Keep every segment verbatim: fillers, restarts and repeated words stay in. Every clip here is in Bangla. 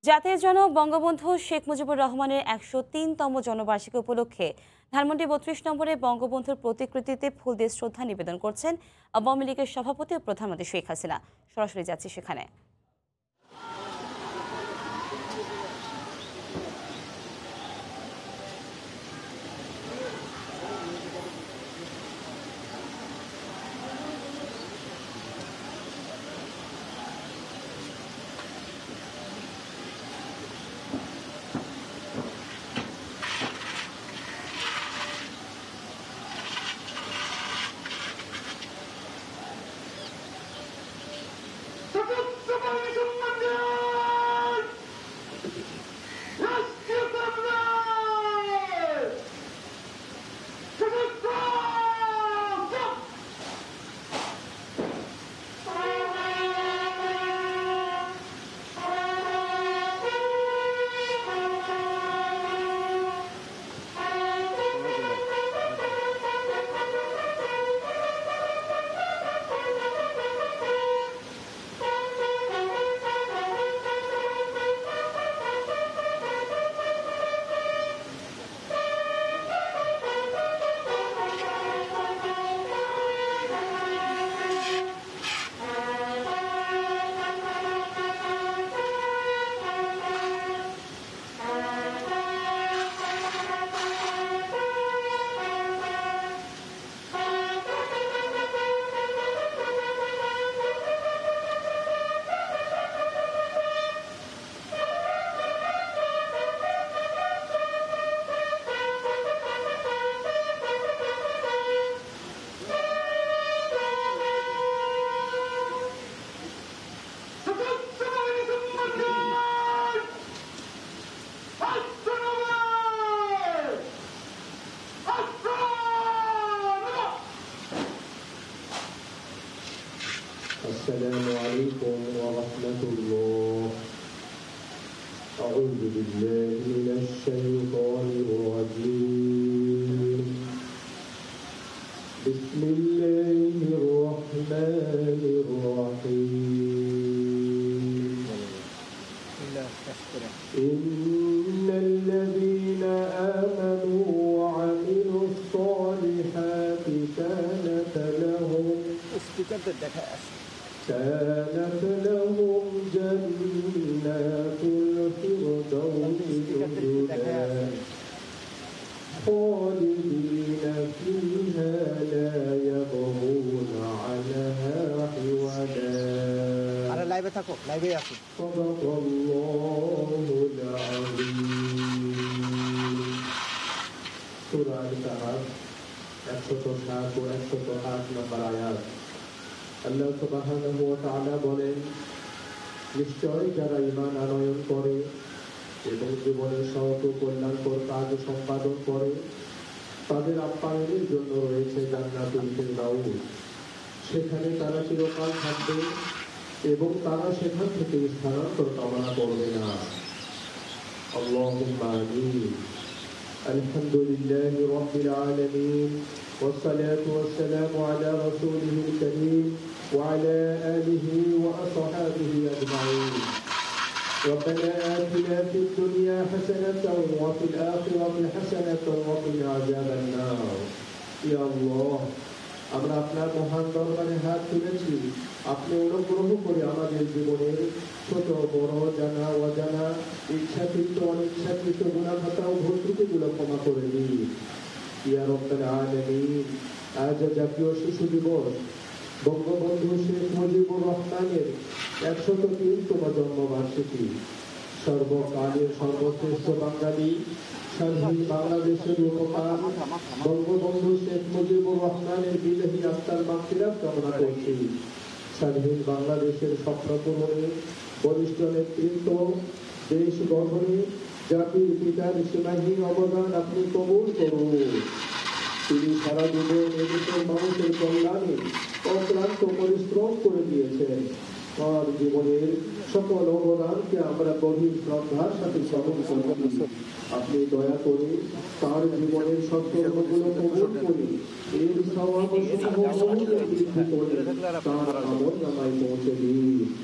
জাতির জনক বঙ্গবন্ধু শেখ মুজিবুর রহমানের একশো তিনতম জন্মবার্ষিকী উপলক্ষে ধানমন্ডি বত্রিশ নম্বরে বঙ্গবন্ধুর প্রতিকৃতিতে ফুল দিয়ে শ্রদ্ধা নিবেদন করছেন আওয়ামী লীগের সভাপতি ও প্রধানমন্ত্রী শেখ হাসিনা। সরাসরি যাচ্ছি সেখানে। السلام عليكم ورحمة الله. أعوذ بالله من الشيطان الرجيم. بسم الله الرحمن الرحيم. إن الذين آمنوا وعملوا الصالحات كانت لهم كانت لهم جنات الفردوس نزلا خالدين فيها لا يبغون عنها حولا. صدق الله العظيم. সূরা আল-কাহফ একশত সাত ও একশত আট নম্বর আয়াত। আল্লাহ সুবহানাহু ওয়া তাআলা বলেন, নিশ্চয় যারা ঈমান আনয়ন করে এবং জীবনের সৎ ও কল্যাণকর কাজ সম্পাদন করে তাদের আপ্যায়নের জন্য রয়েছে জান্নাতুল ফিরদাউস। সেখানে তারা চিরকাল থাকবে এবং তারা সেখান থেকে স্থানান্তর কামনা করবে না। আল্লাহুম্মা আমিন। আলহামদুলিল্লাহি রাব্বিল আলামিন والصلاة والسلام على رسوله الكريم وعلى آله وأصحابه أجمعين. ربنا آتنا في الدنيا حسنة وفي الآخرة حسنة وقنا عذاب النار. يا الله আমরা আপনার মহান দরবারে হাত তুলেছি, আপনি অনুগ্রহ করে আমাদের জীবনের ছোট বড় জানা অজানা ইচ্ছাকৃত অনিচ্ছাকৃত গুনাহ খাতা ও ভুল ত্রুটিগুলো ক্ষমা করে দিন। ইয়া রব্বাল আলামিন। আজ জাতীয় শিশু দিবস, বঙ্গবন্ধু শেখ মুজিবুর রহমানের একশত তিনতম জন্মবার্ষিকী। সর্বকালের সর্বশ্রেষ্ঠ বাঙালি স্বাধীন বাংলাদেশের উপকার বঙ্গবন্ধু শেখ মুজিবুর রহমানের বিদেহী আত্মার মাগফিরাত কামনা করছি। স্বাধীন বাংলাদেশের স্বপ্ন পূরণে বরিষ্ঠ নেতৃত্ব, দেশ গঠনে জাতির পিতার সীমাহীন অবদান আপনি কবুল করুন। তিনি সারা জীবন এদেশের মানুষের কল্যাণে অক্লান্ত পরিশ্রম করে দিয়েছেন। তার জীবনের সকল অবদানকে আমরা গভীর শ্রদ্ধার সাথে স্মরণ করি। আপনি দয়া করে তার জীবনের সৎকর্মগুলো কবুল করে এর সওয়াব সমূহ বৃদ্ধি করে তার আমলনামায় পৌঁছে দিন।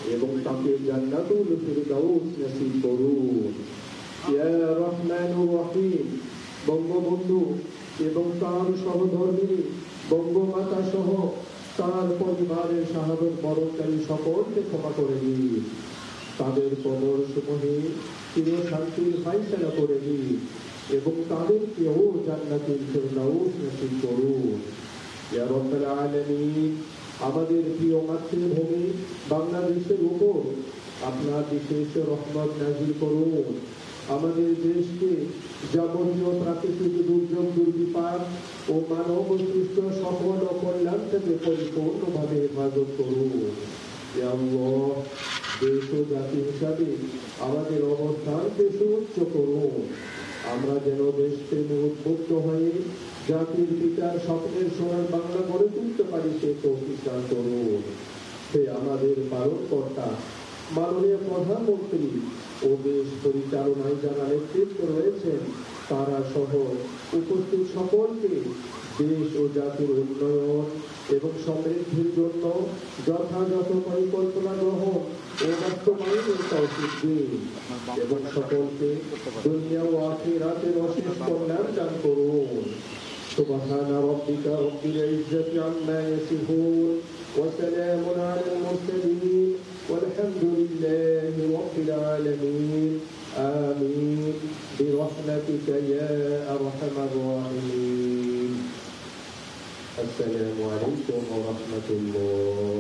এবং তাকে জান্নাতুল ফিরদাউস নসিব করুন। ইয়া রহমানুর রহিম, বঙ্গবন্ধু এবং তার সহধর্মী বঙ্গমাতা সহ তার পরিবারের শাহাদত বরণকারী সকলকে ক্ষমা করে দিন। তাদের কবর সমূহে চির শান্তির ফায়সালা করে দিন এবং তাদেরকেও জান্নাতুল ফিরদাউস নসিব করুন। ইয়া রাব্বাল আলামিন, আমাদের প্রিয় মাতৃভূমি বাংলাদেশের উপর আপনার বিশেষ রহমত নাযিল করুন। আমাদের দেশকে যাবতীয় প্রাকৃতিক দুর্যোগ, দুর্বিপাক ও মানব সৃষ্ট সকল কল্যাণ থেকে পরিপূর্ণভাবে হেফাজত করুন। ইয়া আল্লাহ, দেশ ও জাতি হিসাবে আমাদের অবস্থানকে সুউচ্চ করুন। আমরা যেন দেশ প্রেমে উদ্বুদ্ধ হয়ে জাতির পিতার স্বপ্নের সোনার বাংলা গড়ে তুলতে পারি সে তৌফিক দান করুন। সে আমাদের পালনকর্তা মাননীয় প্রধানমন্ত্রী ও দেশ পরিচালনায় যারা নেতৃত্ব রয়েছেন তারা সহ উপস্থিত সকলকে দেশ ও জাতির উন্নয়ন এবং সমৃদ্ধির জন্য যথাযথ পরিকল্পনা গ্রহণ ও বাস্তবায়নের তৌফিক দিন এবং সকলকে দুনিয়া ও আখিরাতের অশেষ কল্যাণ দান করুন। سبحان ربك رب العزة عما يصفون وسلام على المرسلين والحمد لله رب العالمين آمين برحمتك يا أرحم الراحمين. السلام عليكم ورحمة الله.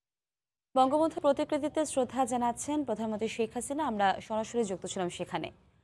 বঙ্গবন্ধুর প্রতিকৃতিতে শ্রদ্ধা জানাচ্ছেন প্রধানমন্ত্রী শেখ হাসিনা। আমরা সরাসরি যুক্ত ছিলাম সেখানে।